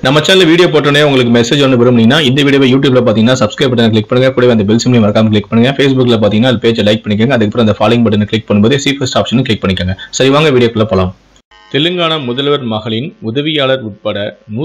நம்ம channel video போட்டோனே உங்களுக்கு message ஒன்று விரும்புனீங்கன்னா இந்த வீடியோவை யூடியூப்ல பாத்தீங்கன்னா சப்ஸ்கிரைப் பட்டன் கிளிக் பண்ணுங்க, கூடவே அந்த பெல் சிம்பலையும் மறக்காம கிளிக் பண்ணுங்க. Facebookல பாத்தீங்கன்னா அது பேஜை லைக் பண்ணிக்கோங்க. அதுக்கப்புறம் அந்த ஃபாலோயிங் பட்டனை கிளிக் பண்ணும்போது சி ஃபர்ஸ்ட் ஆப்ஷனும் கிளிக் பண்ணிக்கோங்க. சரி வாங்க வீடியோக்குள்ள போலாம். தெலுங்கானா முதல்வர் மகளின் உதவியாளர் உட்பட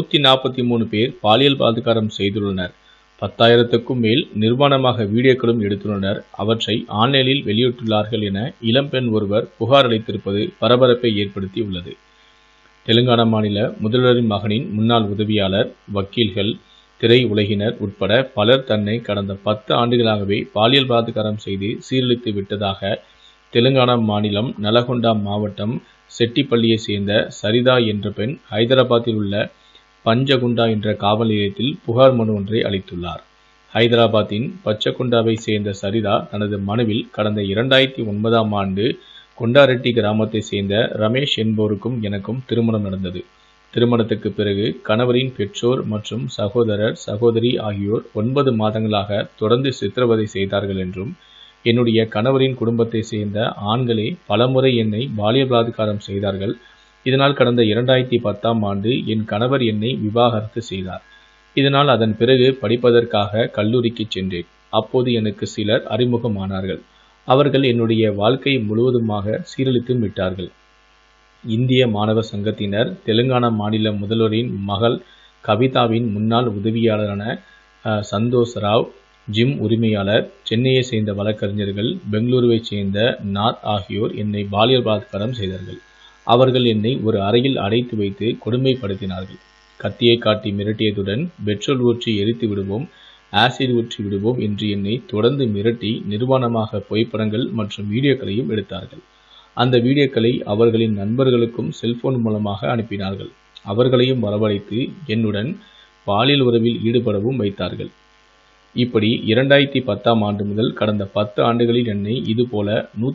143 பேர் பாலியல் பலாத்காரம் செய்துள்ளனர். 10,000க்கும் மேல் நிர்வாணமாக வீடியோக்களும் எடுத்துள்ளனர். அவற்றை ஆன்லைனில் வெளியிட்டுள்ளார்கள் என இளம்பெண் ஒருவர் புகார் அளித்திருப்பது பரபரப்பை ஏற்படுத்தி உள்ளது. தெலுங்கானா மாநில முதல்வரின் மகனின் முன்னாள் உதவியாளர், வக்கீல்கள், திரை உலகினர் உட்பட பலர் தன்னை கடந்த 10 ஆண்டுகளாகவே பாலியல் பலாத்காரம் செய்து சீரழித்து விட்டதாக தெலுங்கானா மாநிலம் நலகொண்டா மாவட்டம் செட்டிப்பள்ளியை சேர்ந்த சரிதா என்ற பெண் ஹைதராபாத்தில் உள்ள பஞ்சகுண்டா என்ற காவல் நிலையத்தில் புகார் மனு ஒன்றை அளித்துள்ளார். ஹைதராபாத்தின் பச்சகுண்டாவை சேர்ந்த சரிதா தனது மனுவில் கடந்த 2009ஆம் ஆண்டு கொண்டாரெட்டி கிராமத்தை சேர்ந்த ரமேஷ் என்பவருக்கும் எனக்கும் திருமணம் நடந்தது. திருமணத்துக்கு பிறகு கணவரின் பெற்றோர் மற்றும் சகோதரர், சகோதரி ஆகியோர் 9 மாதங்களாக தொடர்ந்து சித்திரவதை செய்தார்கள் என்றும், என்னுடைய கணவரின் குடும்பத்தை சேர்ந்த ஆண்களே பலமுறை என்னை பாலியல் பலாத்காரம் செய்தார்கள். இதனால் கடந்த 2010ஆம் ஆண்டு என் கணவர் என்னை விவாகரத்து செய்தார். இதனால் அதன் பிறகு படிப்பதற்காக கல்லூரிக்கு சென்றேன். அப்போது எனக்கு சிலர் அறிமுகமானார்கள். அவர்கள் என்னுடைய வாழ்க்கை முழுவதுமாக சீரழித்து விட்டார்கள். இந்திய மாணவர் சங்கத்தினர் தெலுங்கானா மாநில முதல்வரின் மகள் கவிதாவின் முன்னாள் உதவியாளரான சந்தோஷ் ராவ், ஜிம் உரிமையாளர், சென்னையை சேர்ந்த வழக்கறிஞர்கள், பெங்களூருவை சேர்ந்த நாத் ஆகியோர் என்னை பாலியல் பலாத்காரம் செய்தார்கள். அவர்கள் என்னை ஒரு அறையில் அடைத்து வைத்து கொடுமைப்படுத்தினார்கள். கத்தியை காட்டி மிரட்டியதுடன் பெட்ரோல் ஊற்றி எரித்து விடுவோம், ஆசிட் ஊற்றி விடுவோம் என்று என்னை தொடர்ந்து மிரட்டி நிர்வாணமாக புகைப்படங்கள் மற்றும் வீடியோக்களையும் எடுத்தார்கள். அந்த வீடியோக்களை அவர்களின் நண்பர்களுக்கும் செல்போன் மூலமாக அனுப்பினார்கள். அவர்களையும் வரவழைத்து என்னுடன் பாலியல் உறவில் ஈடுபடவும் வைத்தார்கள். இப்படி 2010ஆம் ஆண்டு முதல் கடந்த 10 ஆண்டுகளில் என்னை இதுபோல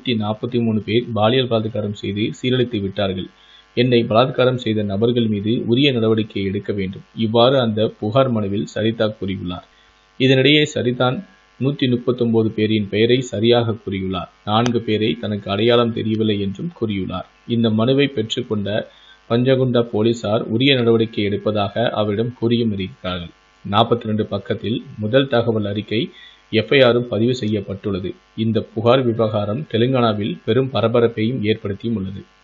143 பேர் பாலியல் பலாத்காரம் செய்து சீரழித்து விட்டார்கள். என்னை பலாத்காரம் செய்த நபர்கள் மீது உரிய நடவடிக்கை எடுக்க வேண்டும். இவ்வாறு அந்த புகார் மனுவில் சரிதா கூறியுள்ளார். இதனிடையே சரிதான் 139 பேரின் பெயரை சரியாக கூறியுள்ளார். 4 பேரை தனக்கு அடையாளம் தெரியவில்லை என்றும் கூறியுள்ளார். இந்த மனுவை பெற்றுக்கொண்ட பஞ்சகுண்டா போலீசார் உரிய நடவடிக்கை எடுப்பதாக அவரிடம் கூறியும் இருக்கிறார்கள். 42 பக்கத்தில் முதல் தகவல் அறிக்கை எஃப்ஐஆரும் பதிவு செய்யப்பட்டுள்ளது. இந்த புகார் விவகாரம் தெலுங்கானாவில் பெரும் பரபரப்பையும் ஏற்படுத்தியும் உள்ளது.